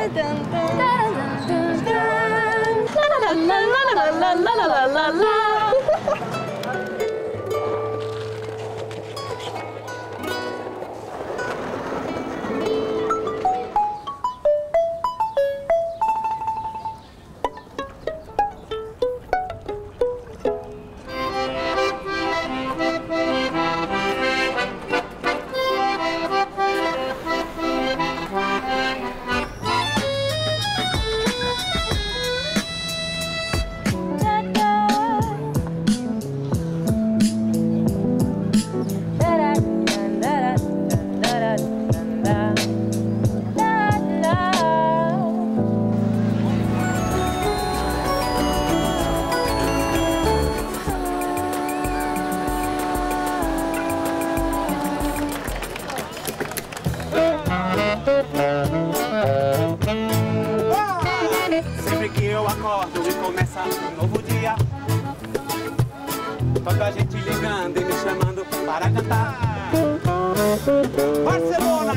Sempre que eu acordo e começa um novo dia, toda a gente ligando e me chamando para cantar. Barcelona!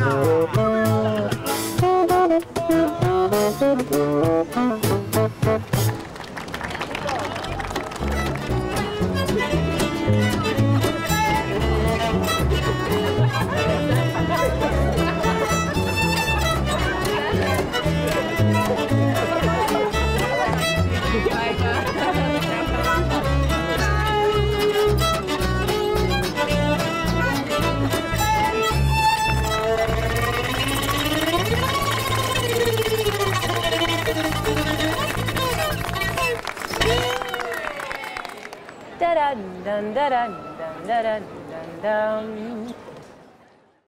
Da da da da da da da da da.